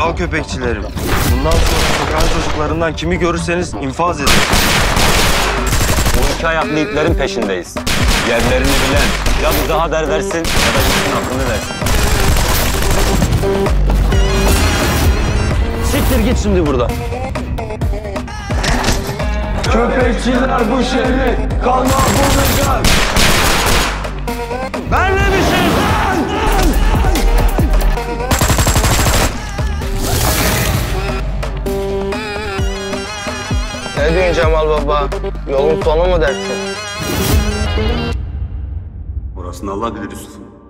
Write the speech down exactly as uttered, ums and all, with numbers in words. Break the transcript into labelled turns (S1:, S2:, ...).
S1: Kral köpekçilerim. Bundan sonra sokağın çocuklarından kimi görürseniz infaz edin.
S2: Bu iki ayaklı itlerin peşindeyiz. Yerlerini bilen ya bize haber versin ya da gitsin hakkını versin.
S1: Siktir git şimdi buradan. Köpekçiler bu şehri kanla bulacak. Ben ne bir şey lan?
S3: Ne diyorsun Cemal Baba? Yolun sonu mu dersin?
S4: Orasını Allah bilir üstü.